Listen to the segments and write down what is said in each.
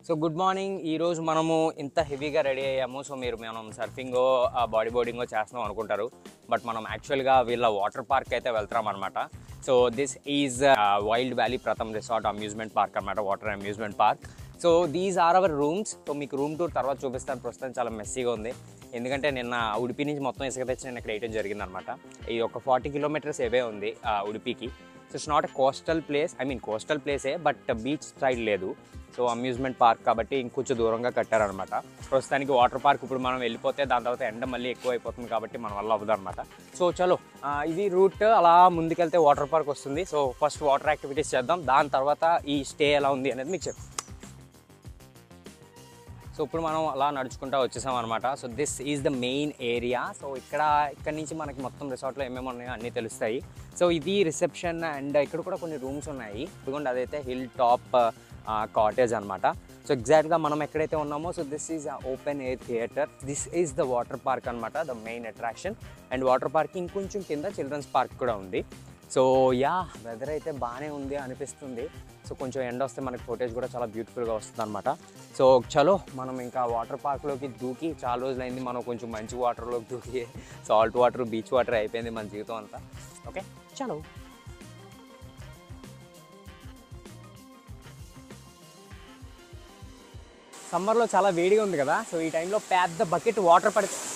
So good morning. ఈరోజు మనము ఇంత హెవీగా రెడీ అయ్యాము. సో మనం సర్ఫింగో బాడీ బోర్డింగో చేస్తున్నాం అనుకుంటారు, బట్ మనం యాక్చువల్గా వీళ్ళ వాటర్ పార్క్ అయితే వెళ్తాం అనమాట. So this is wild valley Pratham resort amusement park అనమాట, water amusement park. So these are our rooms. So మీకు రూమ్ టూర్ తర్వాత చూపిస్తాను. ప్రస్తుతం చాలా మెస్సీగా ఉంది, ఎందుకంటే నిన్న ఉడిపి నుంచి మొత్తం ఇసుక తెచ్చి నేను ఇక్కడ వేయడం జరిగిందనమాట. ఇది ఒక 40 కిలోమీటర్స్ ఏవే ఉంది ఉడిపికి. So it's not a coastal place, coastal ప్లేసే, బట్ బీచ్ సైడ్ లేదు. సో అమ్యూజ్మెంట్ పార్క్ కాబట్టి ఇంకొంచెం దూరంగా కట్టారనమాట. ప్రస్తుతానికి వాటర్ పార్క్ ఇప్పుడు మనం వెళ్ళిపోతే దాని తర్వాత ఎండ మళ్ళీ ఎక్కువ అయిపోతుంది కాబట్టి మన వల్ల అవ్వదు అనమాట. సో చలో ఇది రూట్, అలా ముందుకెళ్తే వాటర్ పార్క్ వస్తుంది. సో ఫస్ట్ వాటర్ యాక్టివిటీస్ చేద్దాం, దాని తర్వాత ఈ స్టే ఎలా ఉంది అనేది మీకు చెప్తాం. సో ఇప్పుడు మనం అలా నడుచుకుంటూ వచ్చేసాం అనమాట. So this is the main area. So ఇక్కడ నుంచి మనకి మొత్తం రిసార్ట్లో ఏమేమి ఉన్నాయో అన్నీ తెలుస్తాయి. సో ఇది రిసెప్షన్, అండ్ ఇక్కడ కూడా కొన్ని రూమ్స్ ఉన్నాయి. ఇదిగోండి అదైతే హిల్ టాప్ కాటేజ్ అనమాట. సో ఎగ్జాక్ట్గా మనం ఎక్కడైతే ఉన్నామో, so this is open air theatre. This is the water park అనమాట, the main attraction. And water park ఇంకొంచెం కింద చిల్డ్రన్స్ పార్క్ కూడా ఉంది. సో వెదర్ అయితే బాగానే ఉంది అనిపిస్తుంది. సో కొంచెం ఎండ వస్తే మనకి ఫోటేజ్ కూడా చాలా బ్యూటిఫుల్గా వస్తుంది అనమాట. సో చలో మనం ఇంకా వాటర్ పార్క్లోకి దూకి చాలా రోజులైంది, మనం కొంచెం మంచి వాటర్లోకి దూకి సాల్ట్ వాటర్, బీచ్ వాటర్ అయిపోయింది మన జీవితం అంతా. ఓకే చలో. సమ్మర్లో చాలా వేడిగా ఉంది కదా, సో ఈ టైంలో పెద్ద బకెట్ వాటర్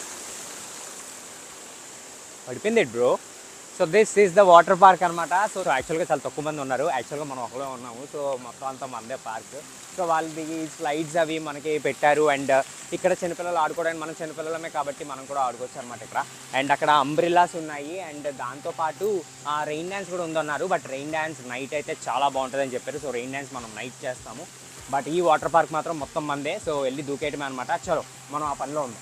పడిపోయింది bro. So this is the water park అనమాట. సో యాక్చువల్గా చాలా తక్కువ మంది ఉన్నారు, యాక్చువల్గా మనం ఒకలో ఉన్నాము. సో మొత్తం అంతా మందే పార్క్. సో వాళ్ళది స్లైడ్స్ అవి మనకి పెట్టారు, అండ్ ఇక్కడ చిన్నపిల్లలు ఆడుకోవడానికి, మనం చిన్నపిల్లలమే కాబట్టి మనం కూడా ఆడుకోవచ్చు అనమాట ఇక్కడ. అండ్ అక్కడ అంబ్రిల్లాస్ ఉన్నాయి, అండ్ దాంతోపాటు రెయిన్ డ్యాన్స్ కూడా ఉందన్నారు. బట్ రెయిన్ డ్యాన్స్ నైట్ అయితే చాలా బాగుంటుందని చెప్పారు. సో రెయిన్ డ్యాన్స్ మనం నైట్ చేస్తాము, బట్ ఈ వాటర్ పార్క్ మాత్రం మొత్తం మందే. సో వెళ్ళి దూకేయటమే అనమాట. చలో మనం ఆ పనిలో ఉన్నాం.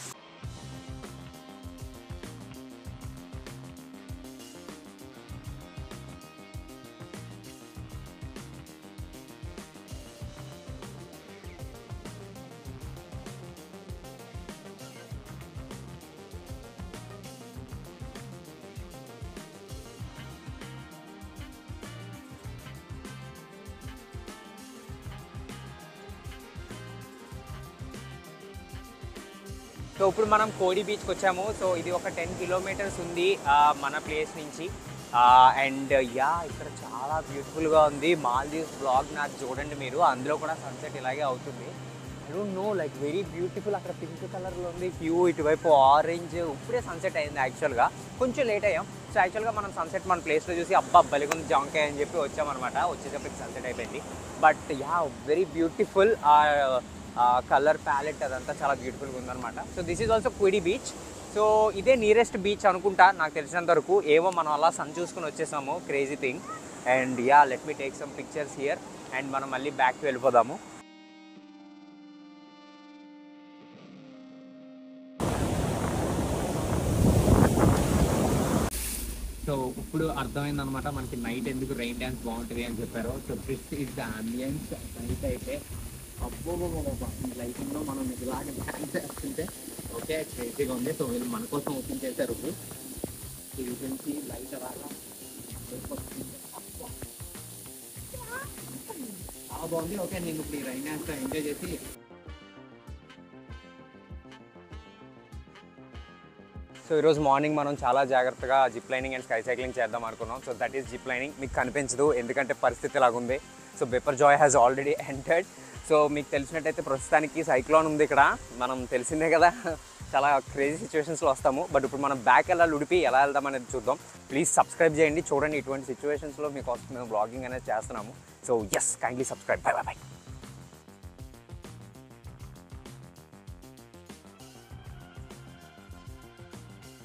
సో ఇప్పుడు మనం కోడి బీచ్కి వచ్చాము. సో ఇది ఒక 10 కిలోమీటర్స్ ఉంది మన ప్లేస్ నుంచి. అండ్ ఇక్కడ చాలా బ్యూటిఫుల్గా ఉంది. మాల్దీవ్స్ బ్లాగ్ నాకు చూడండి మీరు, అందులో కూడా సన్సెట్ ఇలాగే అవుతుంది. I don't know, like very beautiful. అక్కడ పింక్ కలర్లో ఉంది వ్యూ, ఇటువైపు ఆరెంజ్. ఇప్పుడే సన్సెట్ అయింది, యాక్చువల్గా కొంచెం లేట్ అయ్యాం. సో యాక్చువల్గా మనం సన్సెట్ మన ప్లేస్లో చూసి అబ్బా బలిగుంది జాంకాయ అని చెప్పి వచ్చామన్నమాట. వచ్చేటప్పటికి సన్సెట్ అయిపోయింది. But very beautiful. Colour palette అదంతా చాలా బ్యూటిఫుల్గా ఉందన్నమాట. So this is also Kodi beach. So ఇదే నియరెస్ట్ బీచ్ అనుకుంటా నాకు తెలిసినంత వరకు. ఏమో మనం అలా సన్ చూసుకుని వచ్చేసాము, crazy thing. And let me take some pictures here, and మనం మళ్ళీ బ్యాక్కి వెళ్ళిపోదాము. సో ఇప్పుడు అర్థమైందనమాట మనకి నైట్ ఎందుకు రెయిన్ డ్యాన్స్ బాగుంటుంది అని చెప్పారు. So this is the ambience. Night అయితే అబ్బో లైటింగ్లో మనం ఇలాగే డ్యాన్స్ చేస్తుంటే ఓకే క్రేజీగా ఉంది. సో వీళ్ళు మన కోసం ఓపెన్ చేశారు. నుంచి లైట్ అలాగా చాలా బాగుంది. ఓకే నేను ఇప్పుడు ఈ రైన్ డ్యాన్స్ ఎంజాయ్ చేసి సో ఈరోజు మార్నింగ్ మనం చాలా జాగ్రత్తగా zip lining and sky cycling చేద్దాం అనుకున్నాం. So that is zip lining. మీకు కనిపించదు ఎందుకంటే పరిస్థితి ఇలాగుంది. So Biparjoy has already entered. So మీకు తెలిసినట్టయితే ప్రస్తుతానికి సైక్లోన్ ఉంది ఇక్కడ, మనం తెలిసిందే కదా, చాలా క్రేజీ సిచ్యువేషన్స్లో వస్తాము. బట్ ఇప్పుడు మనం బ్యాక్ వెళ్ళాలి, ఉడిపి ఎలా వెళ్దాం అనేది చూద్దాం. ప్లీజ్ సబ్స్క్రైబ్ చేయండి, చూడండి ఇటువంటి సిచ్యువేషన్స్లో మీకోసం మేము బ్లాగింగ్ అనేది చేస్తున్నాము. So kindly subscribe. Bye bye by.